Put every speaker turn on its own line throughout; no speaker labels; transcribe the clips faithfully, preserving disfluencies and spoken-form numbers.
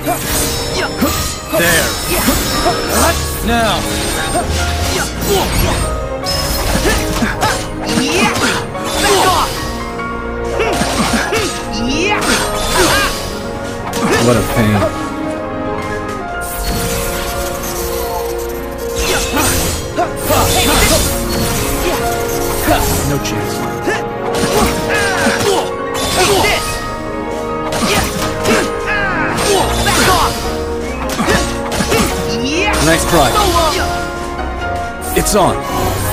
There. Now. What a pain. No chance. Nice try. It's on.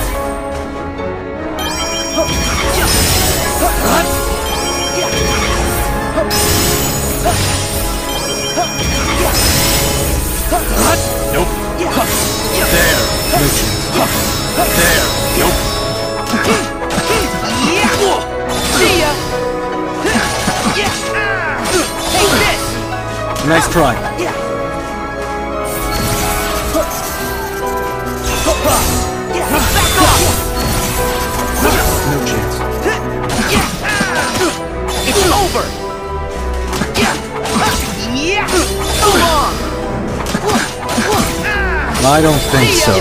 Nope. There. No chance. There. Nope.
See ya. Take this.
Nice try. No chance.
It's over. So long.
I don't think so.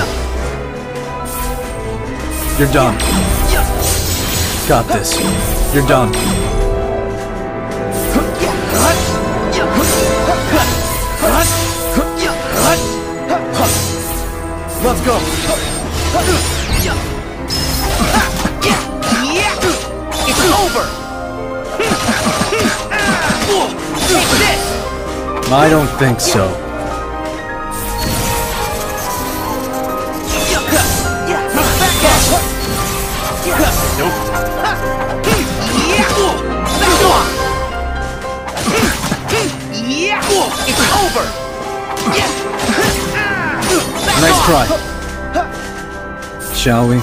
You're done. Got this. You're done. Let's go.
It's over. Take this.
I don't think so. Nope.
Back off. It's over.
Nice try. Shall we?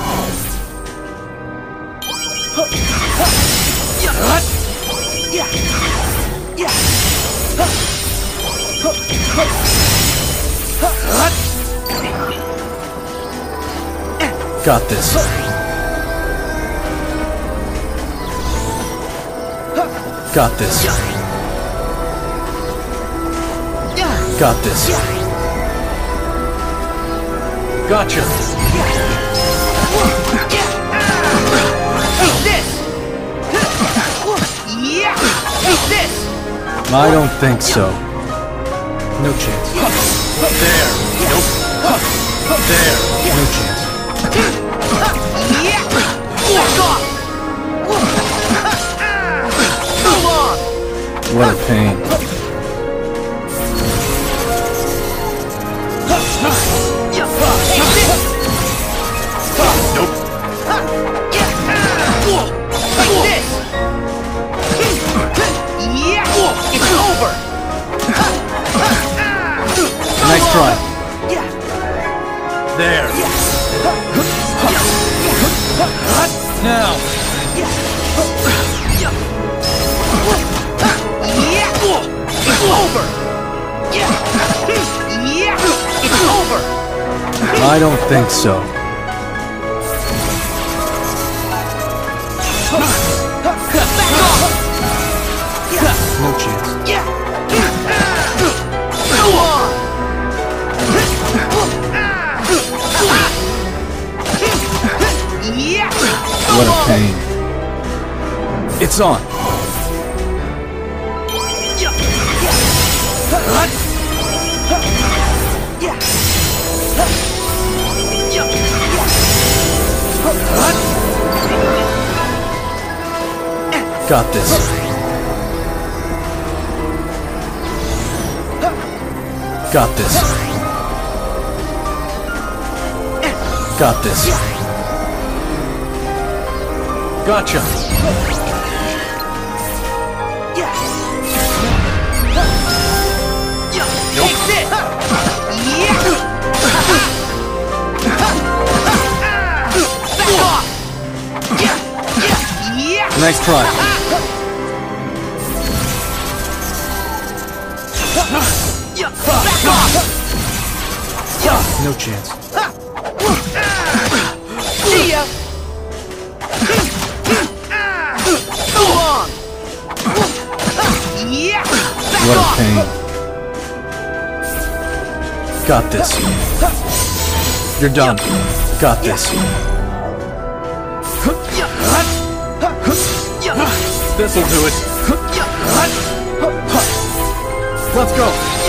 Got this. Got this. Got this. Gotcha.
Take this. Take this.
I don't think so. No chance. There. Nope. There. No chance.
Back off. So long.
What a pain.
Take this.
Nope.
Like this. It's over.
Nice try. There. Now.
It's over. It's over.
I don't think so.
Back off.
No chance.
Go on.
What a pain. It's on. Got this. Got this. Got this. Gotcha.
Take this. Back off.
Nice try.
Back off.
No chance.
See ya. So long. Back
What a
off.
pain. Got this. You're done. Got this. This'll do it. Let's go.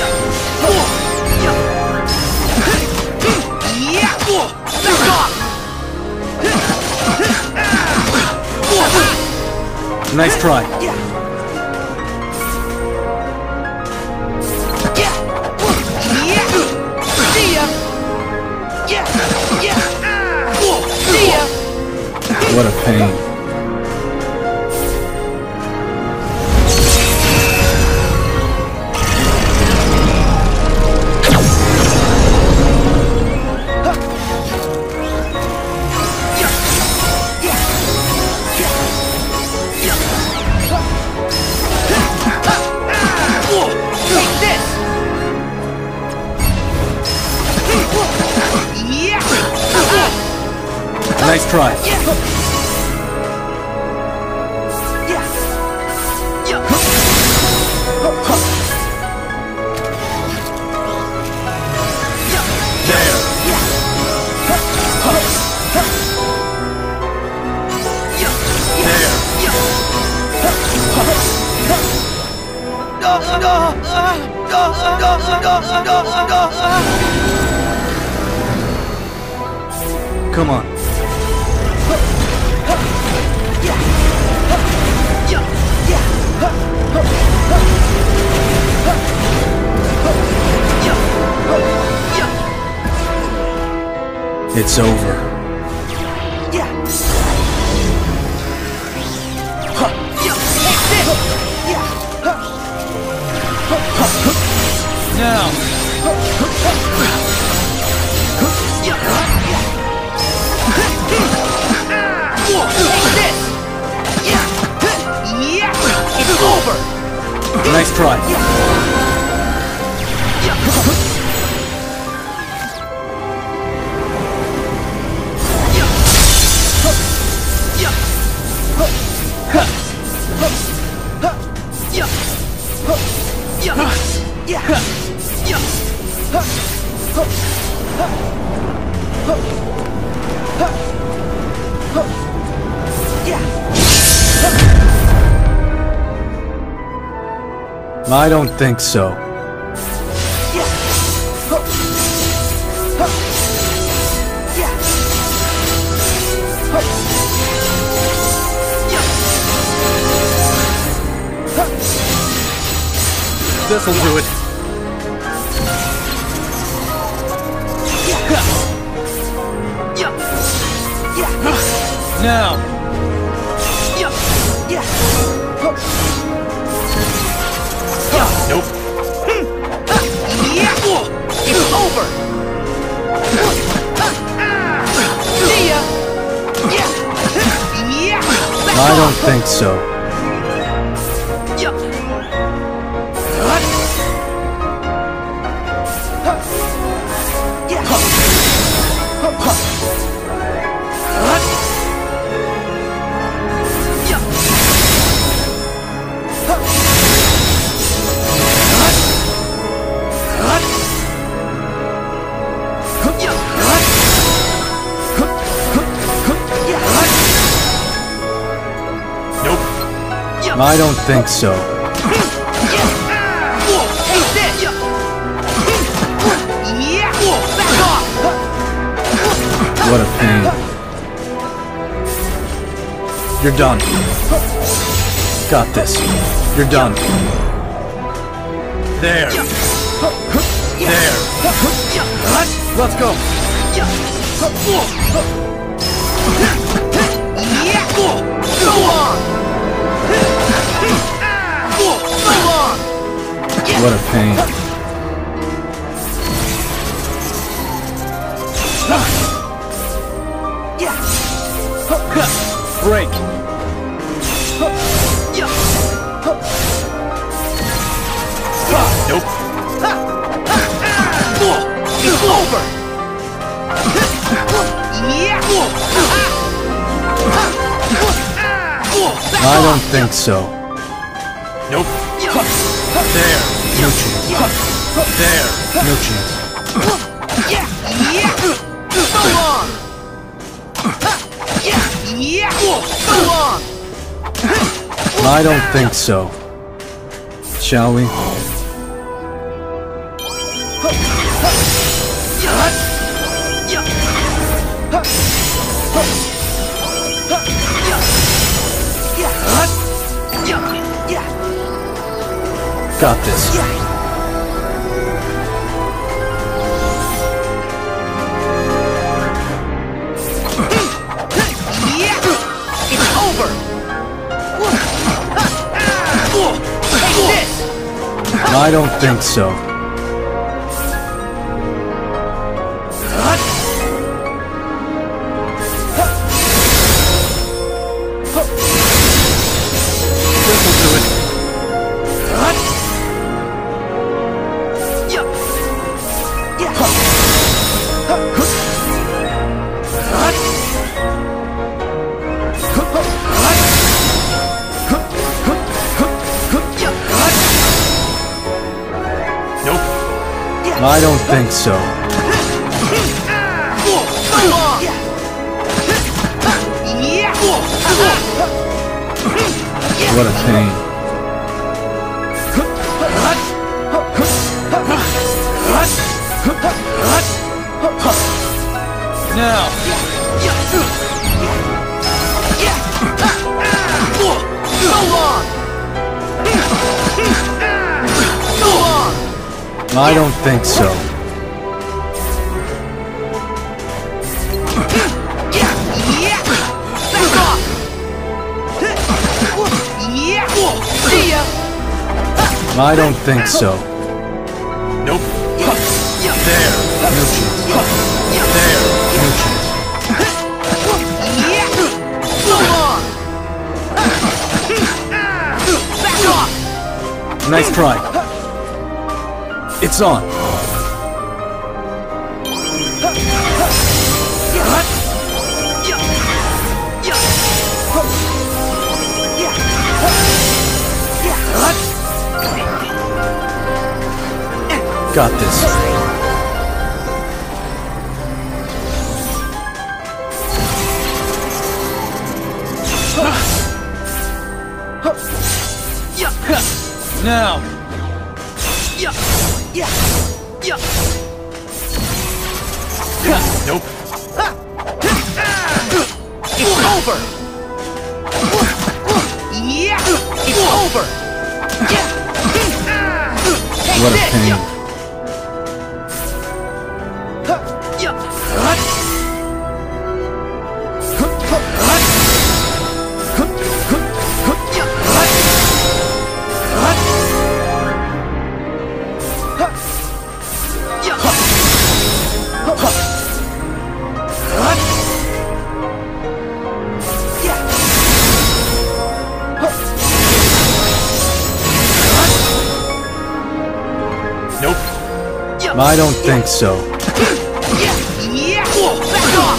Nice try.
See ya. See ya.
What a pain.
Take this.
Nice try. Come on. It's over. Now.
It's over.
Nice try. I don't think so. This'll do it. Now. Nope.
It's over. See ya.
I don't think so. I don't think so. What a pain. You're done. Got this. You're done. There. There. Let's go.
Go on.
What a pain. Break. Nope.
It's over.
I don't think so. Nope. There. No chance. There. No chance.
Yeah, yeah. So long. Yeah, yeah. So long.
I don't think so. Shall we? Got this.
It's over. Take this.
I don't think so.
This'll do it. Nope.
I don't think so. What a pain.
Now. So long. So long.
I don't think so.
Yeah. Back off. Yeah. See ya.
I don't think so.
Nope. There.
No chance.
There.
No chance.
Yeah. So long. Back off.
Nice try. It's on. Got this.
Now. Yeah. Yeah. Yeah. Nope. It's over. Yeah. It's over. Yeah.
What a pain.
Nope.
I don't think so.
Yeah. Back off.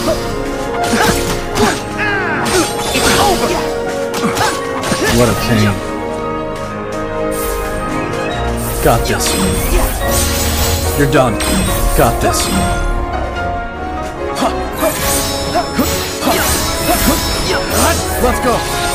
It's over.
What a pain. Got this. You're done. Got this. Let's go.